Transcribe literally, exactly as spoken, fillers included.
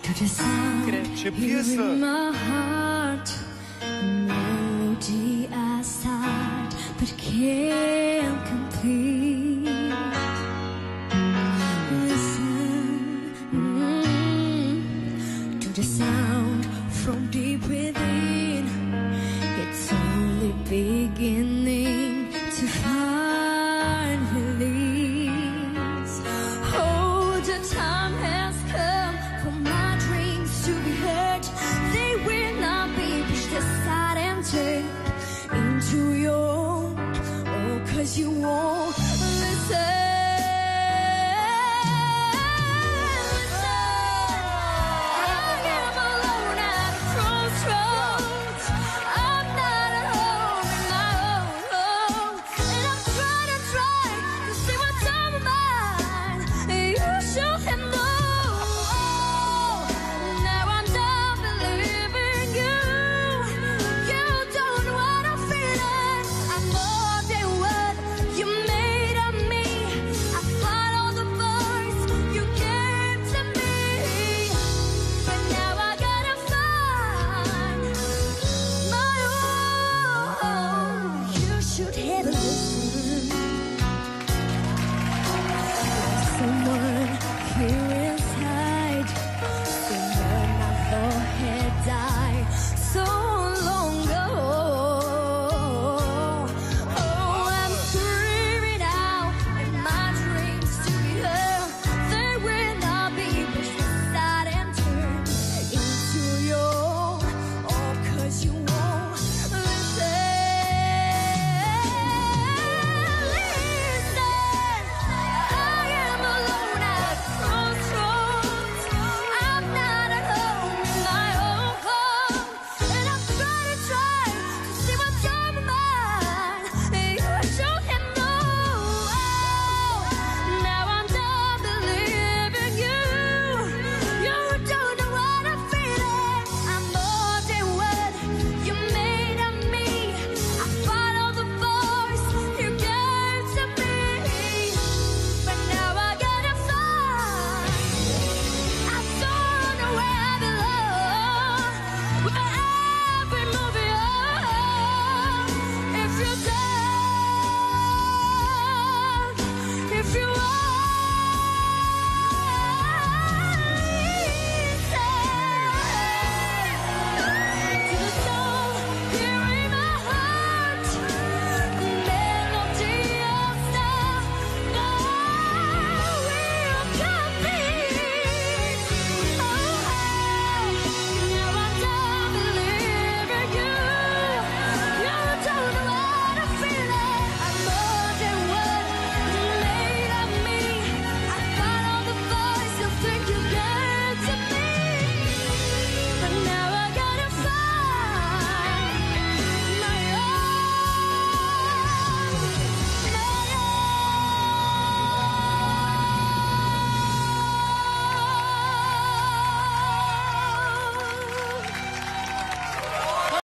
Ce piesă! Melody I start but can't complete. Listen mm, to the sound from deep within. It's only beginning to find release. Oh, the time has come for my dreams to be heard. They will not be pushed aside and turned into your own. Oh, 'cause you won't listen.